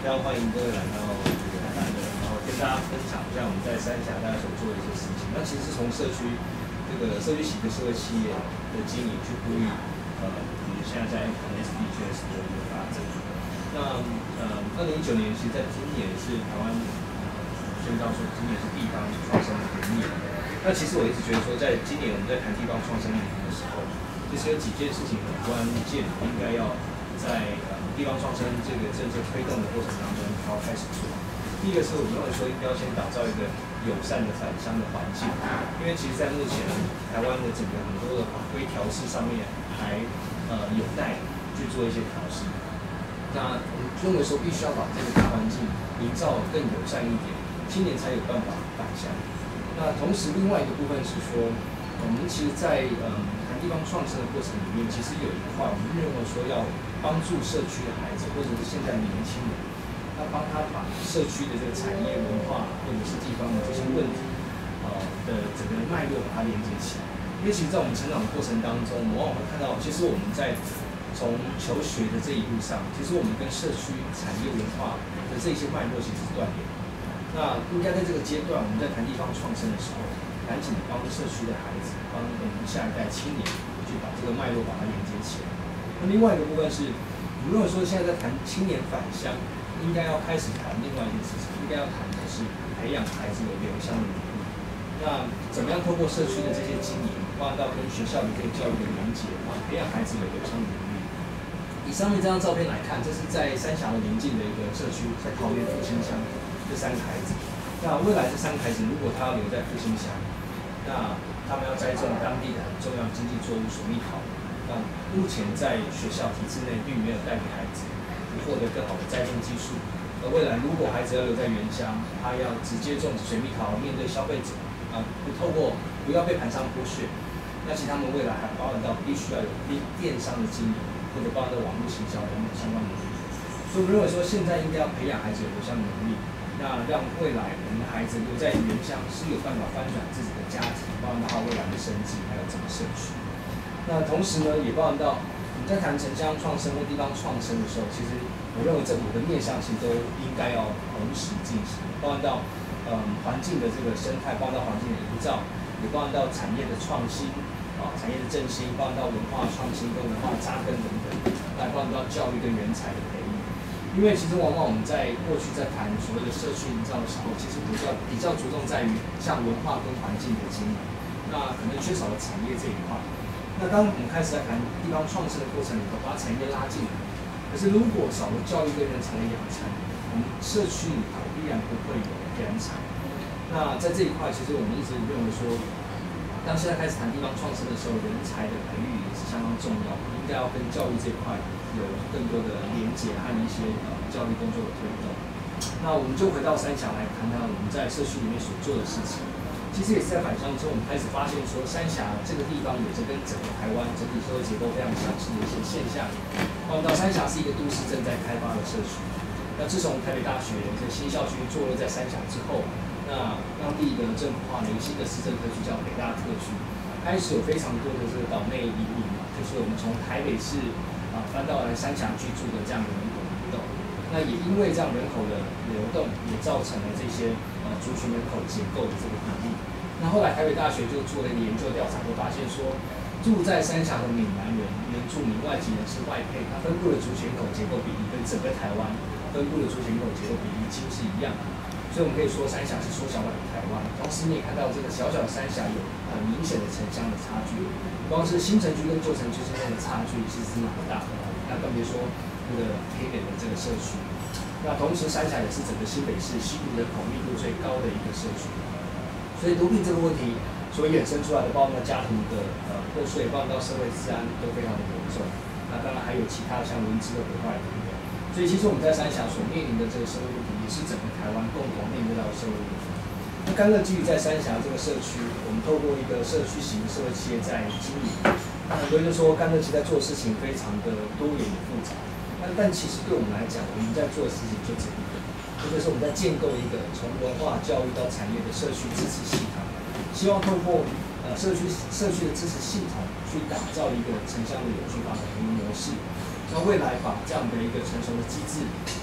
非常欢迎各位来到这个台南的，然后跟大家分享一下我们在三峡大家所做的一些事情。那其实是从社区型的社会企业的经营去呼吁，比如现在在 SDGs 的一个发展。那2019年，其实在今年是台湾宣告说今年是地方创生的年。那其实我一直觉得说，在今年我们在谈地方创生年的时候，其实有几件事情很关键，应该要在地方创生这个政策推动的过程当中，要开始做。第一个是我们认为说，应该要先打造一个友善的返乡的环境，因为其实，在目前台湾的整个很多的法规调试上面，还有待去做一些调试。那我们认为说，必须要把这个大环境营造更友善一点，青年才有办法返乡。那同时，另外一个部分是说，我们其实在谈地方创生的过程里面，其实有一块，我们认为说要帮助社区的孩子，或者是现在的年轻人，要帮他把社区的这个产业文化或者是地方的这些问题，的整个脉络把它连接起来。因为其实，在我们成长的过程当中，我们往往会看到，其实我们在从求学的这一路上，其实我们跟社区产业文化的这些脉络其实是断联的。那应该在这个阶段，我们在谈地方创生的时候，赶紧帮社区的孩子，帮我们下一代青年去把这个脉络把它连接起来。那另外一个部分是，我们认为说现在在谈青年返乡，应该要开始谈另外一件事情，应该要谈的是培养孩子有留乡的能力。那怎么样透过社区的这些经营，包含到跟学校的这个教育的连结，培养孩子有留乡的能力。以上面这张照片来看，这是在三峡的邻近的一个社区，在桃园复兴乡。这3个孩子，那未来这3个孩子如果他要留在复兴乡，那他们要栽种当地的很重要经济作物水蜜桃。那目前在学校体制内并没有带给孩子获得更好的栽种技术。而未来如果孩子要留在原乡，他要直接种植水蜜桃，面对消费者不要被盘商剥削，那其实他们未来还包含到必须要有电商的经营，或者包含到网络行销等等相关能力。所以我们认为说，现在应该要培养孩子有留乡的能力。那让未来我们的孩子留在原乡是有办法翻转自己的家庭，包含到他未来的生计，还有整个社区。那同时呢，也包含到你在谈城乡创生或地方创生的时候，其实我认为这5个面向其实都应该要同时进行，包含到环境的这个生态，包含到环境的营造，也包含到产业的创新产业的振兴，包含到文化创新跟文化扎根等等，还包含到教育跟人才的培育。因为其实往往我们在过去在谈所谓的社区营造的时候，其实比较着重在于像文化跟环境的经营，那可能缺少了产业这一块。那当我们开始在谈地方创生的过程里头，把产业拉进来，可是如果少了教育跟人才的养成，我们社区里头依然不会有人才。那在这一块，其实我们一直认为说，当现在开始谈地方创生的时候，人才的培育也是相当重要，应该要跟教育这一块有更多的连结和一些教育工作的推动。那我们就回到三峡来谈谈我们在社区里面所做的事情。其实也是在返乡之后，我们开始发现说，三峡这个地方有着跟整个台湾整体社会结构非常相似的一些现象。包括到三峡是一个都市正在开发的社区。那自从台北大学这新校区坐落在三峡之后，那当地的政府化了一个新的市政特区叫北大特区，开始有非常多的这个岛内移民就是我们从台北市搬到来三峡居住的这样的人口流动。那也因为这样人口的流动，也造成了这些族群人口结构的这个比例。那后来台北大学就做了一个研究调查，就发现说，住在三峡的闽南人、原住民、外籍人士、外配，它分布的族群人口结构比例跟整个台湾分布的族群人口结构比例几乎是一样的。所以我们可以说，三峡是缩小版的台湾。同时你也看到这个小小的三峡有很明显的城乡的差距，光是新城区跟旧城区之间的差距其实是蛮大的。那更别说这个黑人的这个社区。那同时，三峡也是整个新北市西部人口密度最高的一个社区。所以毒品这个问题所衍生出来的，包括家庭的破碎，包括到社会治安都非常的严重。那当然还有其他像文资的毁坏等等。所以其实我们在三峡所面临的这个社会问题，也是整个台湾共同面对到的社会问题。那甘乐基于在三峡这个社区，我们透过一个社区型社会企业在经营。很多人就说甘乐基在做事情非常的多元复杂。但其实对我们来讲，我们在做的事情就只有一个，就是我们在建构一个从文化教育到产业的社区支持系统，希望透过社区的支持系统去打造一个城乡的有序发展的模式。那未来把这样的一个成熟的机制，那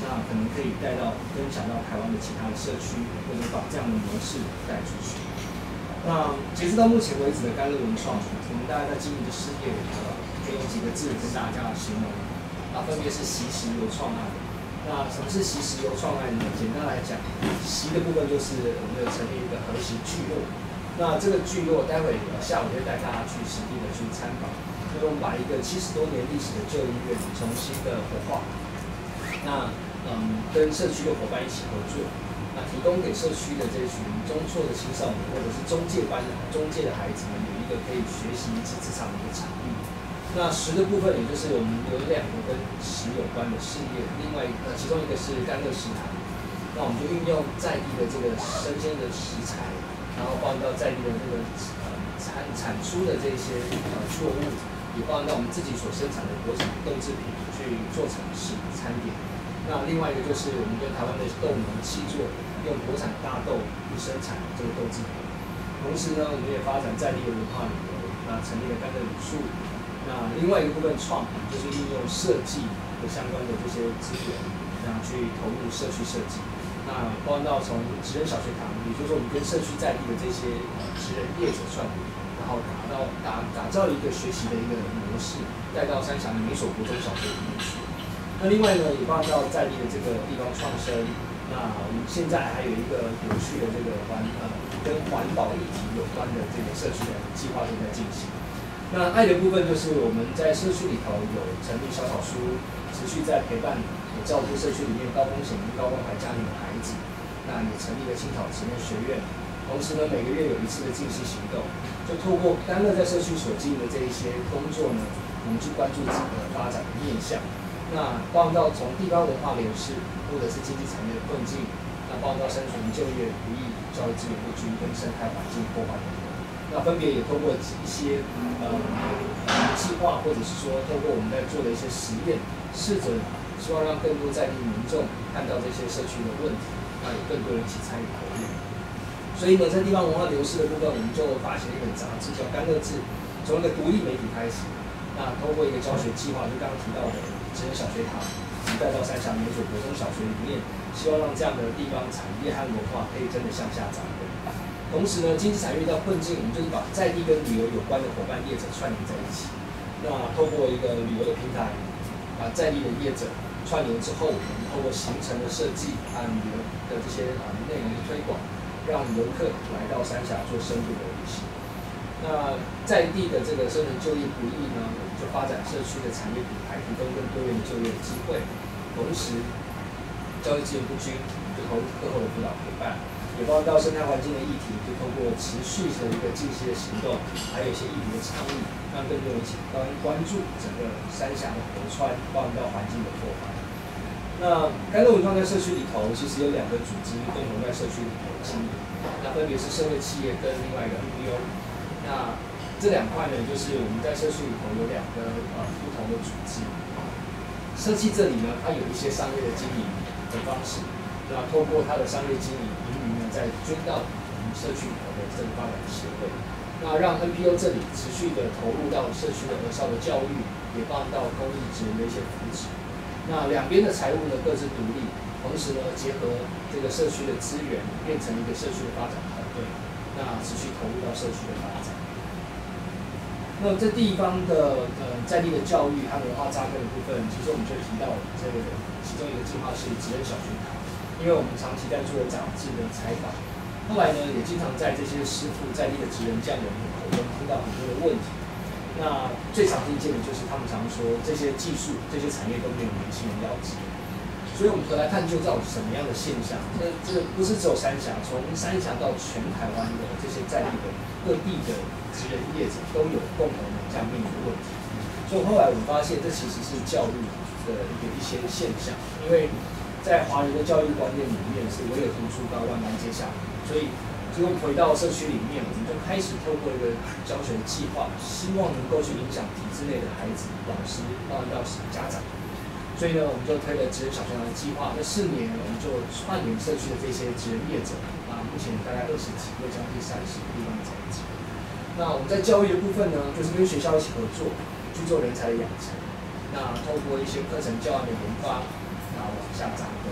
那可能可以分享到台湾的其他的社区，或者把这样的模式带出去。那截止到目前为止的甘乐文创，我们大家在经营的事业，可以用几个字跟大家形容，分别是习食游创案。那什么是习食游创案呢？简单来讲，习的部分就是我们有成立一个和习聚落。那这个聚落，待会下午会带大家去实地的去参访。就是我们把一个70多年历史的旧医院重新的活化。那跟社区的伙伴一起合作。那提供给社区的这群中辍的青少年，或者是中介的孩子们，有一个可以学习一技之长的一个场域。那食的部分，也就是我们有2个跟食有关的事业，另外其中一个是甘乐食堂。那我们就运用在地的这个生鲜的食材，然后包含到在地的这个产出的这些作物，也包含到我们自己所生产的国产豆制品去做成餐点。那另外一个就是我们跟台湾的豆农契作，用国产大豆去生产这个豆制品。同时呢，我们也发展在地的文化旅游，成立了甘乐旅宿。那另外一个部分创意就是运用设计的相关的这些资源，然后去投入社区设计。那包含到从职人小学堂，也就是说我们跟社区在地的这些职人业者串联，然后打造一个学习的一个模式，带到三峡的每所国中小学里面去。那另外呢，也包含到在地的这个地方创生。那我们现在还有一个有趣的这个跟环保议题有关的这个社区的计划正在进行。那爱的部分就是我们在社区里头有成立小草书，持续在陪伴也照顾社区里面高风险、高关怀家庭的孩子。那也成立了青草职人学院，同时呢每个月有1次的静息行动，就透过甘乐在社区所经营的这一些工作呢，我们去关注整个发展的面向。那包含到从地方文化流失，或者是经济产业的困境，那包含到生存就业不易、教育资源不均跟生态环境破坏等等。那分别也通过一些计划，或者是说透过我们在做的一些实验，试着希望让更多在地民众看到这些社区的问题，那有更多人一起参与投入。所以呢，在地方文化流失的部分，我们就发行了一本杂志叫《甘乐志》，从一个独立媒体开始，那通过一个教学计划，就刚刚提到的职人小学堂，带到三峡每所国中小学里面，希望让这样的地方产业和文化可以真的向下扎根。同时呢，经济产业遇到困境，我们就是把在地跟旅游有关的伙伴业者串联在一起。那透过一个旅游的平台，把在地的业者串联之后，我们透过行程的设计和旅游的这些内容的推广，让游客来到三峡做深度的旅行。那在地的这个生存就业不易呢，我们就发展社区的产业品牌，提供更多元的就业的机会。同时，教育资源不均，就投入课后的辅导陪伴。也包括到生态环境的议题，就通过持续的一个静息的行动，还有一些议题的倡议，让更多人一起关注整个三峡的河川，包含到环境的破坏。那甘乐文创在社区里头，其实有2个组织共同在社区里头经营，那分别是社会企业跟另外一个 NPO。那这2块呢，就是我们在社区里头有2个不同的组织。社企这里呢，它有一些商业的经营的方式，那透过它的商业经营，再捐到我们社区里头的这个发展协会，那让 NPO 这里持续的投入到社区的儿少的教育，也帮到公益职人的一些扶持。那2边的财务呢各自独立，同时呢结合这个社区的资源，变成一个社区的发展团队，那持续投入到社区的发展。那这地方的在地的教育和文化扎根的部分，其实我们就提到这个其中一个计划是职人小学堂。因为我们长期在做杂志的采访，后来呢也经常在这些师傅在地的职人匠人的口中听到很多的问题。那最常听见的就是他们常说这些技术、这些产业都没有年轻人要接。所以我们回来探究到什么样的现象？这个不是只有三峡，从三峡到全台湾的这些在地的各地的职人业者都有共同的这样面临的问题。所以后来我们发现，这其实是教育的一些现象，因为在华人的教育观念里面是唯有读书高，万般皆下品，所以我们回到社区里面，我们就开始透过一个教学计划，希望能够去影响体制内的孩子、老师，包含到家长。所以呢，我们就推了职人小学堂的计划。这4年，我们就串联社区的这些职人业者，目前大概20几个，将近30个地方在一起。那我们在教育的部分呢，就是跟学校一起合作，去做人才的养成。那透过一些课程教案的研发，往下扎根。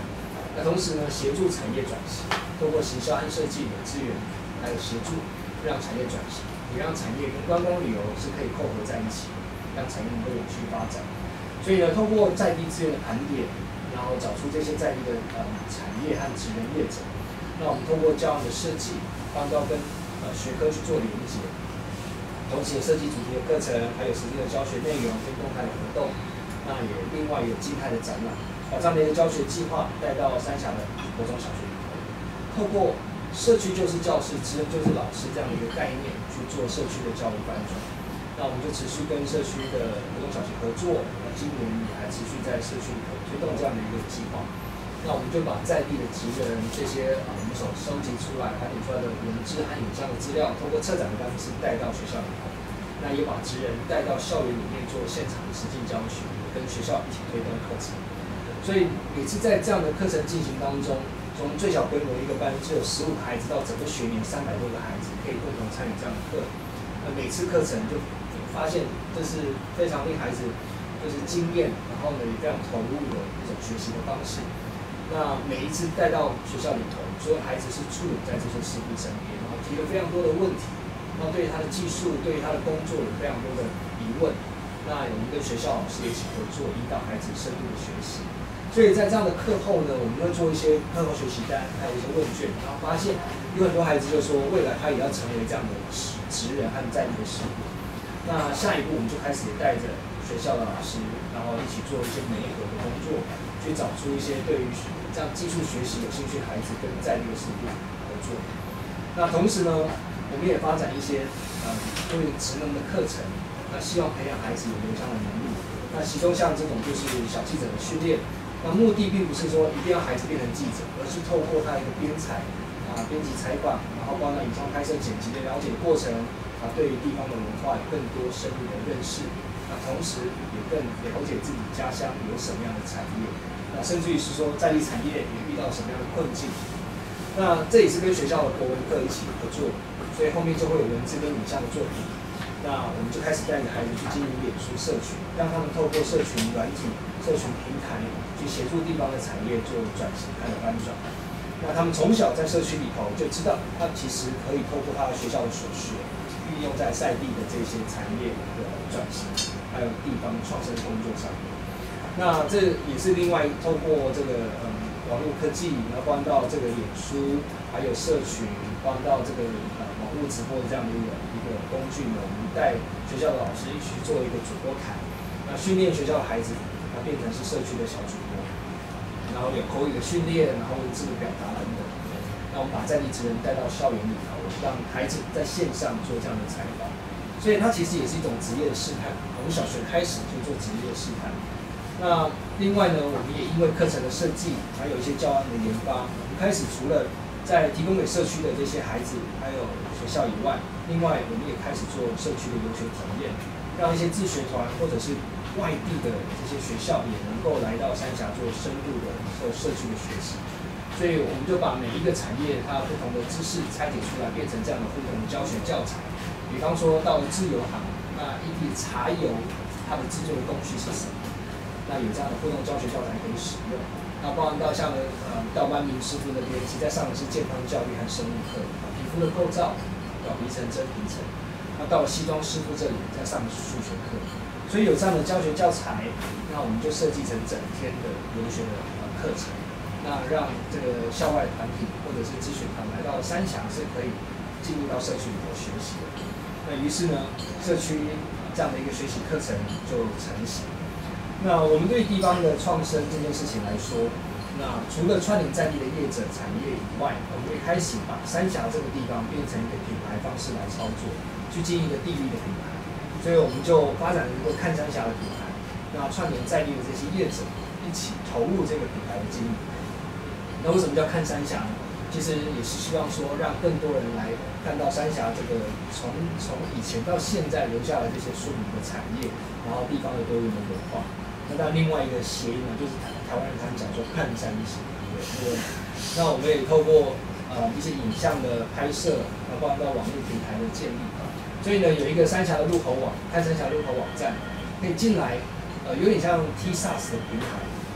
那同时呢，协助产业转型，透过行销和设计的资源，还有协助让产业转型，也让产业跟观光旅游是可以扣合在一起，让产业能够永续发展。所以呢，透过在地资源的盘点，然后找出这些在地的产业和职人业者，那我们通过教案的设计，帮到跟学科去做连接。同时也设计主题的课程，还有实际的教学内容跟动态的活动。那也另外有静态的展览，把这样的一个教学计划带到三峡的国中小学里头，透过社区就是教室，职人就是老师这样的一个概念去做社区的教育翻转。那我们就持续跟社区的国中小学合作，那今年也还持续在社区里头推动这样的一个计划。那我们就把在地的职人这些我们所收集出来、盘点出来的文字和影像的资料，通过策展的方式带到学校里头。那也把职人带到校园里面做现场的实际教学，跟学校一起推动课程。所以每次在这样的课程进行当中，从最小规模一个班只有15个孩子，到整个学年300多个孩子可以共同参与这样的课。每次课程就发现这是非常令孩子就是惊艳，然后呢也非常投入的一种学习的方式。那每一次带到学校里头，所有孩子是处在这些师傅身边，然后提了非常多的问题。那对于他的技术，对于他的工作有非常多的疑问。那我们跟学校老师一起合作，引导孩子深度的学习。所以在这样的课后呢，我们会做一些课后学习单，还有一些问卷，然后发现有很多孩子就说，未来他也要成为这样的职人和在地的师傅。那下一步我们就开始带着学校的老师，然后一起做一些媒合的工作，去找出一些对于这样技术学习有兴趣的孩子跟在地的师傅合作。那同时呢，我们也发展一些对于职能的课程，那希望培养孩子有流畅的能力。那其中像这种就是小记者的训练，那目的并不是说一定要孩子变成记者，而是透过他一个编采编辑采访，然后包括影像拍摄剪辑的了解过程，对于地方的文化有更多深入的认识。那同时也更了解自己家乡有什么样的产业，那甚至于是说在地产业也遇到什么样的困境。那这也是跟学校的国文课一起合作，所以后面就会有文字跟影像的作品。那我们就开始带着孩子去经营脸书社群，让他们透过社群软体、社群平台去协助地方的产业做转型还有翻转。那他们从小在社区里头就知道，他其实可以透过他的学校的所学，运用在在地的这些产业的转型，还有地方创生工作上面。那这也是另外透过这个网络科技，然后关到这个脸书，还有社群，关到这个网络直播的这样的一个工具呢，我们带学校的老师一起去做一个主播台，那训练学校的孩子，那变成是社区的小主播，然后有口语的训练，然后文字的表达等等。那我们把在地职人带到校园里头，让孩子在线上做这样的采访，所以它其实也是一种职业的试探。从小学开始就做职业的试探。那另外呢，我们也因为课程的设计，还有一些教案的研发，我们开始除了在提供给社区的这些孩子，还有学校以外，另外我们也开始做社区的游学体验，让一些自学团或者是外地的这些学校也能够来到三峡做深度的做社区的学习。所以我们就把每一个产业它不同的知识拆解出来，变成这样的互动的教学教材。比方说到了自由行，那一滴茶油它的制作的工序是什么？那有这样的互动教学教材可以使用。那包含到像到班明师傅那边，其实在上的是健康教育和生物课，皮肤的构造、表皮层、真皮层。那到了西装师傅这里，在上的是数学课。所以有这样的教学教材，那我们就设计成整天的游学的课程。那让这个校外团体或者是咨询团来到三峡是可以进入到社区里头学习的。那于是呢，社区这样的一个学习课程就成型。那我们对地方的创生这件事情来说，那除了串联在地的业者产业以外，我们会开始把三峡这个地方变成一个品牌方式来操作，去经营一个地域的品牌。所以我们就发展了一个看三峡的品牌，那串联在地的这些业者一起投入这个品牌的经营。那为什么叫看三峡呢？其实也是希望说，让更多人来看到三峡这个从以前到现在留下来这些著名的产业，然后地方的多元的文化。那当然另外一个谐音呢，就是台湾人他们讲说看山行，对。那我们也透过一些影像的拍摄，然后包括到网络平台的建立，所以呢有一个三峡的入口网，看三峡入口网站，可以进来，有点像 TSAS 的平台。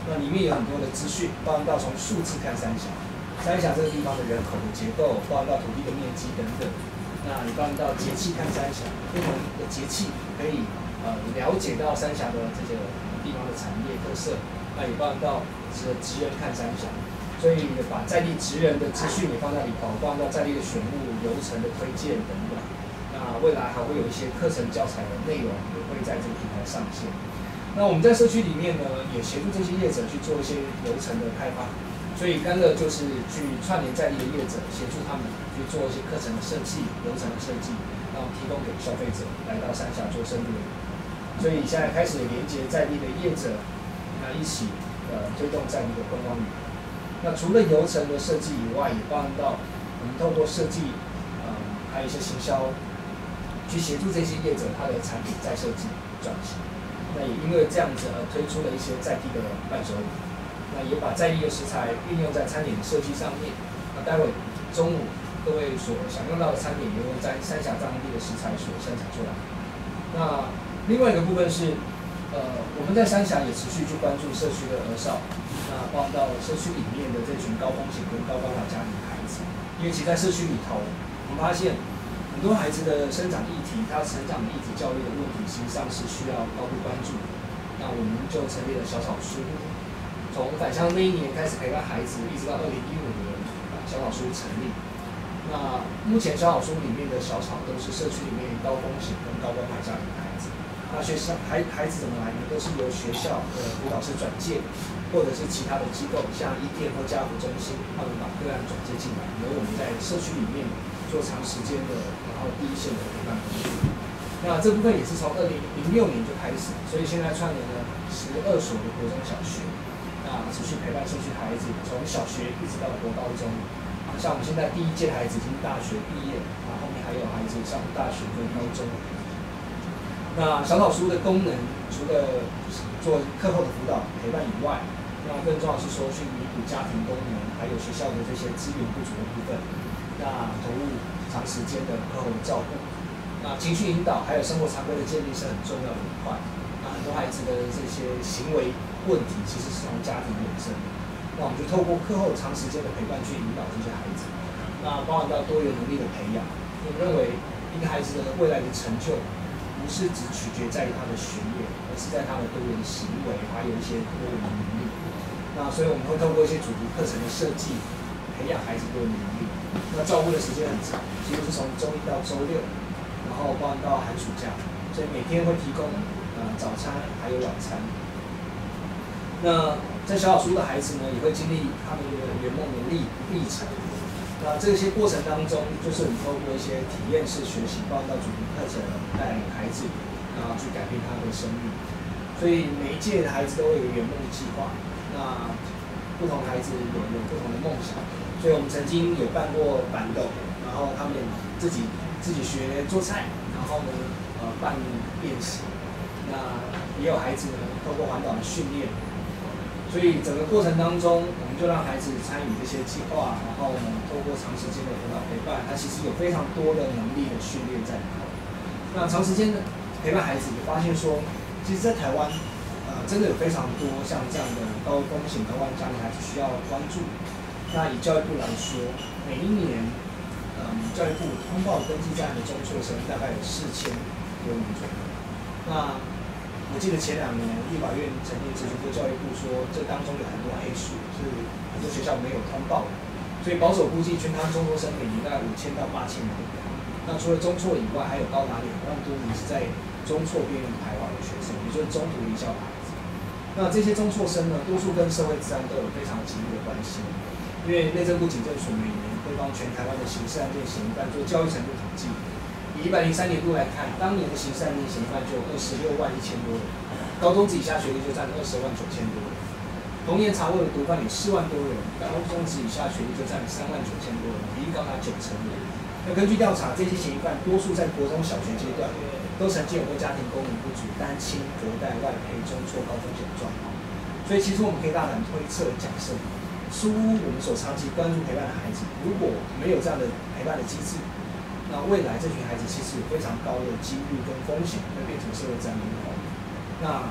那里面有很多的资讯，包含到从数字看三峡，三峡这个地方的人口的结构，包含到土地的面积等等。那你包含到节气看三峡，不同的节气可以了解到三峡的这个地方的产业特色。那也包含到职人看三峡，所以把在地职人的资讯也放在里头，包含到在地的选物、流程的推荐等等。那未来还会有一些课程教材的内容也会在这个平台上线。那我们在社区里面呢，也协助这些业者去做一些流程的开发，所以甘乐就是去串联在地的业者，协助他们去做一些课程的设计、流程的设计，然后提供给消费者来到三峡做深度的。所以现在开始连接在地的业者，那一起推动在地的观光旅游。那除了流程的设计以外，也包含到我们透过设计，还有一些行销，去协助这些业者他的产品再设计转型。那也因为这样子推出了一些在地的伴手礼，那也把在地的食材运用在餐点的设计上面。那待会中午各位所享用到的餐点，也用在三峡当地的食材所生产出来。那另外一个部分是，我们在三峡也持续去关注社区的儿少，那包含到社区里面的这群高风险跟高关怀家庭的孩子，因为其实在社区里头，我们发现很多孩子的生长议题，他成长的议题教育的问题，实际上是需要高度关注。那我们就成立了小草书，从返乡那一年开始陪伴孩子，一直到2015年，小草书成立。那目前小草书里面的小草都是社区里面高风险跟高关怀家庭的孩子。那孩子怎么来呢？都是由学校的辅导师转介，或者是其他的机构，像伊甸或家福中心，他们把个案转介进来，由我们在社区里面做长时间的，然后第一线的陪伴工作。那这部分也是从2006年就开始，所以现在串联了12所的国中小学，那持续陪伴社区孩子，从小学一直到国高中。像我们现在第一届孩子已经大学毕业，那后面还有孩子上大学跟高中。那小草书的功能，除了做课后的辅导陪伴以外，那更重要是说去弥补家庭功能，还有学校的这些资源不足的部分。那投入长时间的课后照顾，那情绪引导还有生活常规的建立是很重要的一块。那很多孩子的这些行为问题，其实是从家庭衍生的。那我们就透过课后长时间的陪伴去引导这些孩子，那包含到多元能力的培养。我们认为一个孩子的未来的成就，不是只取决在于他的学业，而是在他的多元的行为，还有一些多元的能力。那所以我们会透过一些主题课程的设计，培养孩子多元的能力。那照顾的时间很长，几乎是从周1到周6，然后包含到寒暑假，所以每天会提供早餐还有晚餐。那在小草书的孩子呢，也会经历他们的圆梦的历程。那这些过程当中，就是我们透过一些体验式学习，包含到主题课程，带领孩子，然后去改变他的生命。所以每一届的孩子都会有圆梦计划。那不同孩子有不同的梦想，所以我们曾经有办过板斗，然后他们自己学做菜，然后呢办练习。那也有孩子呢透过环岛的训练。所以整个过程当中，我们就让孩子参与这些计划，然后呢，透过长时间的辅导陪伴，他其实有非常多的能力的训练在里头。那长时间的陪伴孩子，也发现说，其实，在台湾，真的有非常多像这样的高风险高关家庭孩子需要关注。那以教育部来说，每一年，教育部通报登记在案的中辍生大概有4000多名左右。那我记得前2年，立法院曾经咨询过教育部说，这当中有很多黑数是很多学校没有通报的，所以保守估计全台中辍生每年大概5000到8000名。那除了中辍以外，还有高达2万多名是在中辍边缘徘徊的学生，也就是中途离校的孩子。那这些中辍生呢，多数跟社会治安都有非常紧密的关系，因为内政部警政署每年会帮全台湾的刑事案件嫌疑犯做教育程度统计。以103年度来看，当年的刑事案件嫌疑犯就有26万1000多人，高中以下学历就占20万9000多人，同年查获的毒贩有4万多人，高中以下学历就占3万9000多人，比例高达90%。那根据调查，这些嫌疑犯多数在国中小学阶段都曾经有过家庭功能不足、单亲、隔代、外配、中辍高风险的状况。所以其实我们可以大胆推测假设，疏忽我们所长期关注陪伴的孩子，如果没有这样的陪伴的机制，那未来这群孩子其实有非常高的几率跟风险会变成社会治安人口。那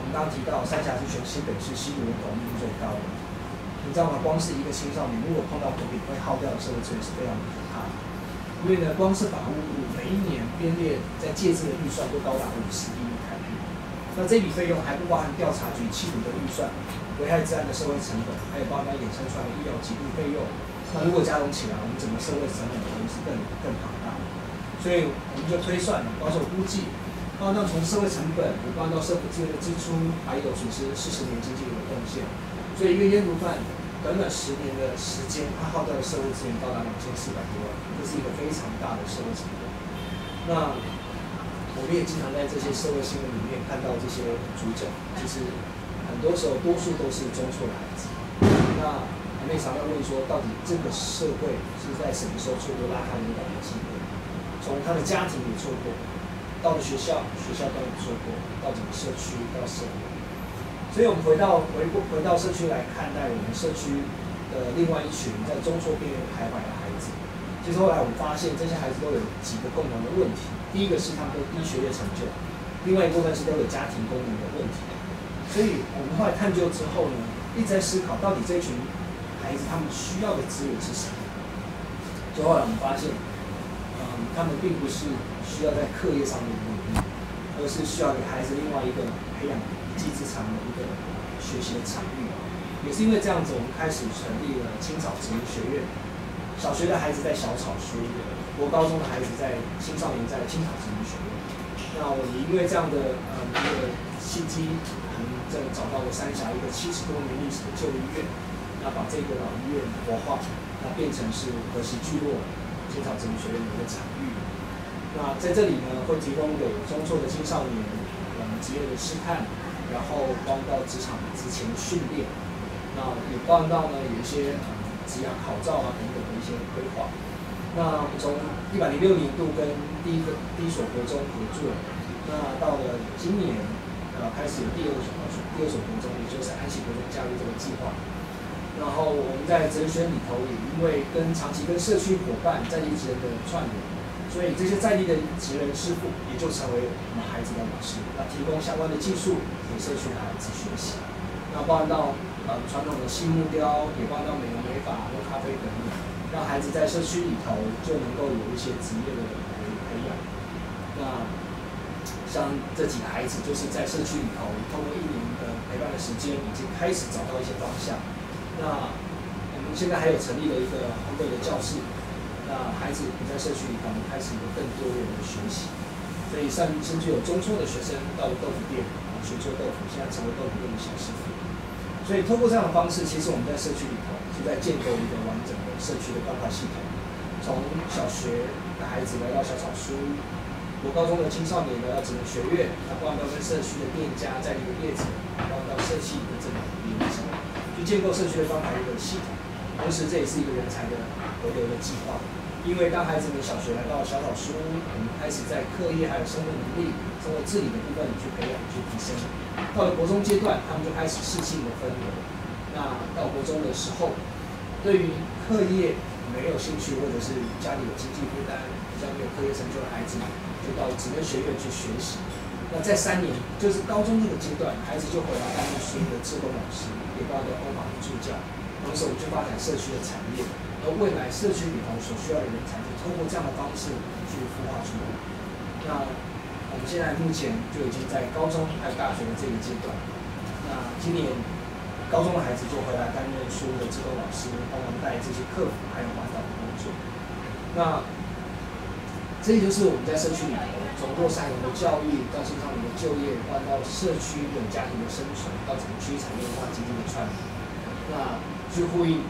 们刚刚提到三峡是全新北市吸毒人口密度最高的，你知道吗？光是一个青少年如果碰到毒品，会耗掉的社会资源是非常可怕的。因为呢，光是法务部每一年编列在戒治的预算都高达50亿台币，那这笔费用还不包含调查局缉毒的预算、危害治安的社会成本，还有包含衍生出来的医疗疾病费用。那如果加总起来，我们整个社会成本可能是更庞大的。所以我们就推算了，保守估计，包括从社会成本，包括到社会资源的支出，还有损失40年经济的贡献。所以一个烟毒贩短短10年的时间，他耗掉的社会资源高达2400多万，这是一个非常大的社会成本。那我们也经常在这些社会新闻里面看到这些主角，其实很多时候多数都是中辍的孩子。那我们也常要问说，到底这个社会是在什么时候错过拉开领导的机会？从他的家庭也错过，到了学校当然错过，到整个社区，到社会。所以我们回到社区来看待我们社区的另外一群在中辍边缘徘徊的孩子。其实后来我们发现，这些孩子都有几个共同的问题。第一个是他们都低学业成就，另外一部分是都有家庭功能的问题。所以我们后来探究之后呢，一直在思考到底这群孩子他们需要的资源是什么。就后来我们发现，他们并不是需要在课业上面努力，而是需要给孩子另外一个培养一技之长的一个学习的场域。也是因为这样子，我们开始成立了青草职能学院。小学的孩子在小草书，国高中的孩子在青少年在青草职能学院。那我也因为这样的一个契机，我们正找到了三峡一个70多年历史的旧医院，那把这个老医院活化，那变成是和习聚落青草职能学院的一个场域。那在这里呢，会提供给中辍的青少年职业的试探，然后包括到职场之前的训练，那也包含到呢有一些职涯考照啊等等的一些规划。那我们从106年度跟第一所国中合作，那到了今年开始有第二所国中，也就是安息国中加入这个计划。然后我们在哲学里头也因为长期跟社区伙伴在地职人的串联，所以这些在地的职人师傅也就成为我们孩子的老师，那提供相关的技术给社区的孩子学习。那包含到传统的细木雕，也包含到美容美发、喝咖啡等等，让孩子在社区里头就能够有一些职业的培养。那像这几个孩子就是在社区里头，通过1年的陪伴的时间，已经开始找到一些方向。那我们现在还有成立了一个烘焙的教室，那孩子也在社区里头开始有更多元的学习，所以甚至有中辍的学生到了豆腐店学做豆腐，现在成为豆腐店的小师傅。所以透过这样的方式，其实我们在社区里头就在建构一个完整的社区的关怀系统，从小学的孩子来到小草书，国高中的青少年来到职能学院，那包含到跟社区的店家在地的业者，包含到社企的这个联系，去建构社区的关怀的系统。同时，这也是一个人才的回流的计划。因为当孩子们小学来到小草书，我们开始在课业还有生活能力、生活自理的部分去培养、去提升。到了国中阶段，他们就开始适性的分流。那到国中的时候，对于课业没有兴趣，或者是家里有经济负担、比较没有课业成就的孩子，就到职能学院去学习。那在3年，就是高中这个阶段，孩子就回来担任所有的志工老师，也包括欧法的助教。同时，我们就发展社区的产业，而未来社区里头所需要的人才，就通过这样的方式去孵化出来。那我们现在目前就已经在高中还有大学的这个阶段。那今年高中的孩子就回来担任所有的志工老师，帮忙带这些客服还有环岛的工作。那这也就是我们在社区里头，从弱势孩童的教育到青少年的就业，到社区的家庭的生存，到整个区域产业化经济的串联。那去呼应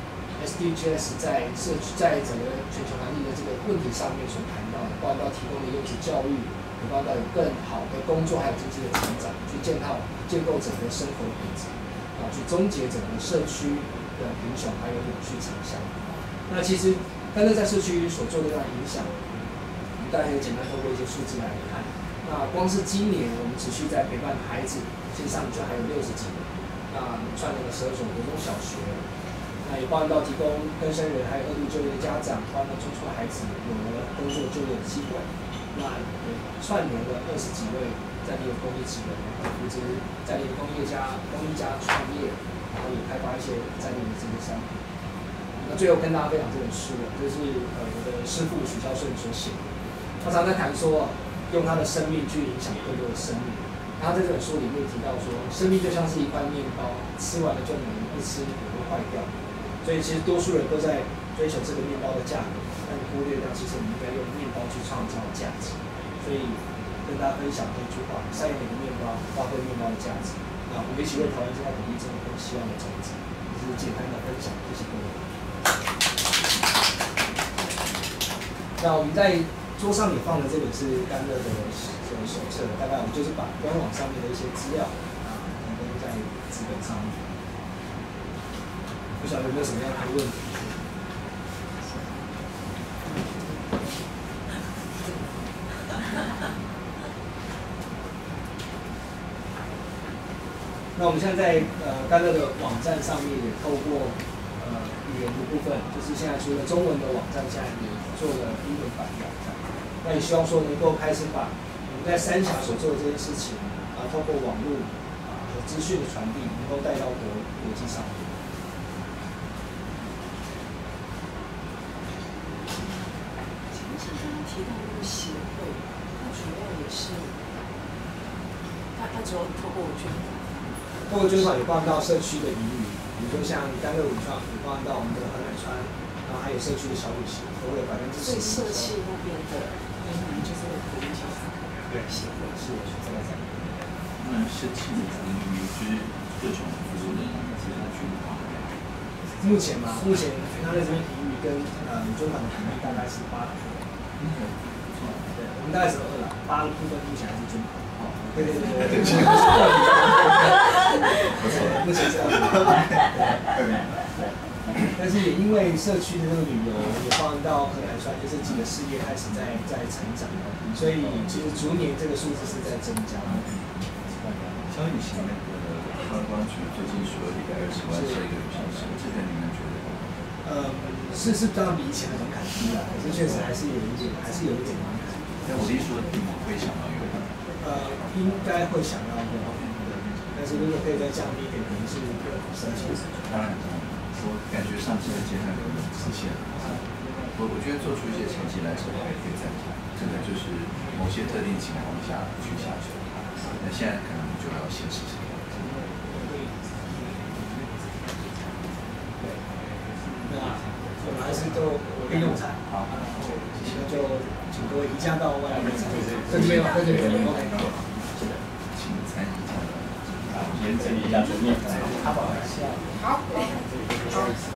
SDGs 在整个全球环境的这个问题上面所谈到的，包括到提供的优质教育，也包括到有更好的工作还有经济的成长，去建构整个生活品质，去终结整个社区的贫穷还有永续城乡。那其实但是在社区所做的这样影响，我们大家可以简单透过一些数字来看。那光是今年我们持续在陪伴孩子，线上就还有60几个，那串联了12所国中小学。那也包含到提供更生人还有2度就业的家长，包含到中辍孩子有了工作就业的机会。那也串联了20几位在地的工业职人，扶持在地的工艺家创业，然后也开发一些在地的这个商品。那最后跟大家分享这本书，这是我的师父许孝顺所写的。他常在谈说，用他的生命去影响更多的生命。他在这本书里面提到说，生命就像是一块面包，吃完了就没，不吃也会坏掉。所以其实多数人都在追求这个面包的价格，但忽略掉其实我们应该用面包去创造价值。所以跟大家分享这句话：善用你的面包，发挥面包的价值。那我们一起为台湾这块土地种更希望的种子。这是简单的分享，谢谢各位。那我们在桌上也放的这本是甘乐的手册，大概我们就是把官网上面的一些资料提供在纸本上面。不晓得有没有什么样的问题？那我们现在在甘乐的网站上面也透过语言的部分，就是现在除了中文的网站，现在也做了英文版的网站。那也希望说能够开始把我们在三峡所做的这件事情透过网络和资讯的传递，能够带到国际上面。 提到那个协会，它主要也是，它主要透过捐款， 透过捐款也包含到社区的营运，比如说像甘乐文创，也包含到我们的河南川，然后还有社区的小旅行，都会有10%。 所以社区那边的营运就是会鼓励小孩。 对，协会是我这个在。 那社区的营运就是各种服务的其他捐款。 目前他在这边营运跟捐款的比例大概是8%。对，我们大概是2了，8的部分目前还是捐款。对，不错，目前是2。但是也因为社区的这个旅游，也包含到河南川，就是几个事业开始在成长，所以其实逐年这个数字是在增加。 肖雨晴那个观光局最近说120万是一个旅行社，这个你们觉得？ 是当然比以前的门槛低了，可是确实还是有一点门槛。 但我的意思说，你们会想到有？ 应该会想要有，但是如果可以再降低一点，可能是申请。 当然，我感觉上这个阶段有实现。我觉得做出一些成绩来之后，也可以再谈。这个就是某些特定情况下去下手。那现在可能就要先实现。 我们还是就可以用餐。好，那就请各位移驾到外面。这边，OK。 请参与一下。 先整理一下桌面。 好。